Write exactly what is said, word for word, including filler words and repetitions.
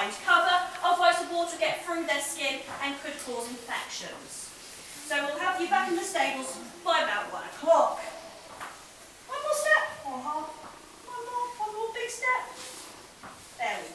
find cover, otherwise the water will get through their skin and could cause infections. So we'll have you back in the stables by about one o'clock. One more step, or half, one more, one more big step. There we